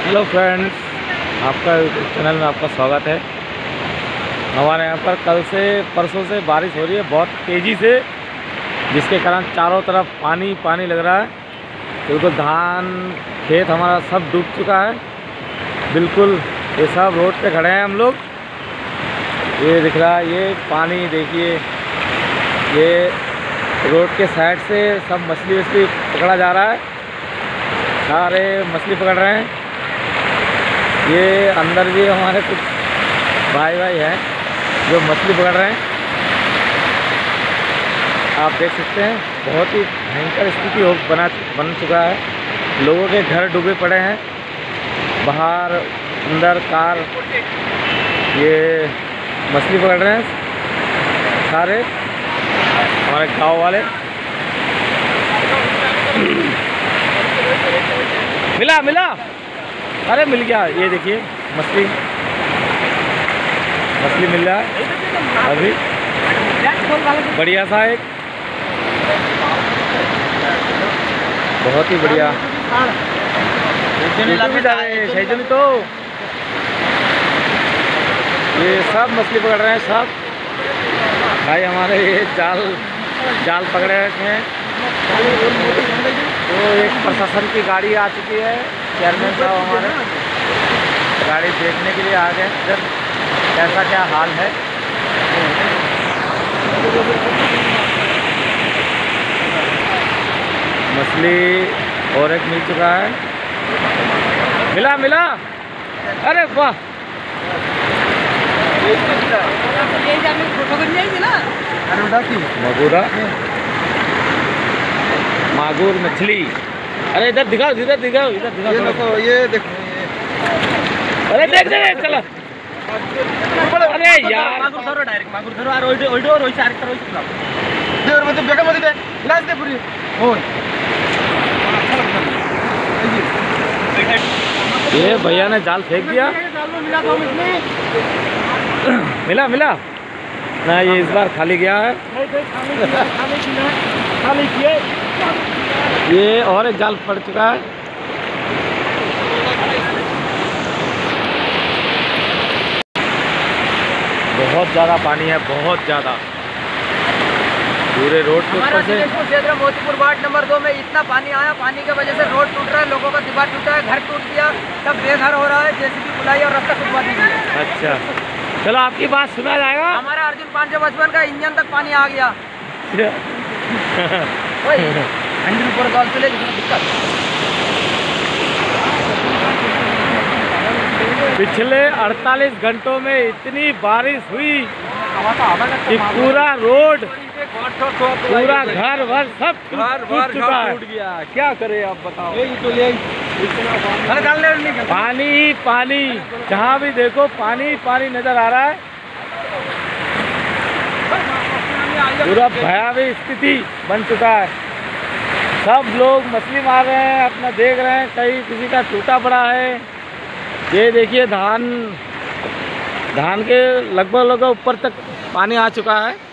Hello friends, आपका channel में आपका स्वागत है। हमारे यहाँ पर कल से परसों से बारिश हो रही है बहुत तेज़ी से, जिसके कारण चारों तरफ पानी पानी लग रहा है। बिल्कुल धान खेत हमारा सब डूब चुका है। बिल्कुल ये सब रोड पे खड़े हैं हम लोग। ये दिख रहा है, ये पानी देखिए, ये रोड के साइड से सब मछली वछली पकड़ा जा रहा है। सारे मछली पकड़ रहे हैं। ये अंदर भी हमारे कुछ भाई हैं जो मछली पकड़ रहे हैं। आप देख सकते हैं बहुत ही भयंकर स्थिति बन चुका है। लोगों के घर डूबे पड़े हैं, बाहर अंदर कार। ये मछली पकड़ रहे हैं सारे हमारे गांव वाले। मिला अरे मिल गया। ये देखिए मछली मिल रहा है अभी, बढ़िया सा एक, बहुत ही बढ़िया। तो ये सब मछली पकड़ रहे हैं सब भाई हमारे। ये जाल पकड़े हैं। तो एक प्रशासन की गाड़ी आ चुकी है, चेयरमैन साहब हमारे गाड़ी देखने के लिए आ गए इधर कैसा क्या हाल है। मछली और एक मिल चुका है। मिला अरे वाह, मागुर मछली। अरे इधर दिखाओ। ये देखो, ये अरे देख चला। अरे यार ये भैया ने जाल फेंक दिया। मिला ना, ये इस बार खाली गया है। ये और एक जाल पड़ चुका है। बहुत ज़्यादा पानी है, बहुत ज़्यादा पूरे रोड के ऊपर से। क्षेत्र मोतीपुर वार्ड नंबर 2 में इतना पानी आया, पानी की वजह से रोड टूट रहा है, लोगों का दीवार टूटा है, घर टूट गया, सब बेघर हो रहा है। जेसीबी बुलाई और रास्ता खुदवा दीजिए। अच्छा चलो, आपकी बात सुना जाएगा। हमारा अर्जुन 555 का इंजन तक पानी आ गया। पिछले 48 घंटों में इतनी बारिश हुई कि पूरा रोड, पूरा घर वर सब टूट चुका है। क्या करे आप बताओ। पानी जहाँ भी देखो पानी नजर आ रहा है। पूरा भयावह स्थिति बन चुका है। सब लोग मछली मार रहे हैं, अपना देख रहे हैं, कहीं किसी का टूटा पड़ा है। ये देखिए धान के लगभग ऊपर तक पानी आ चुका है।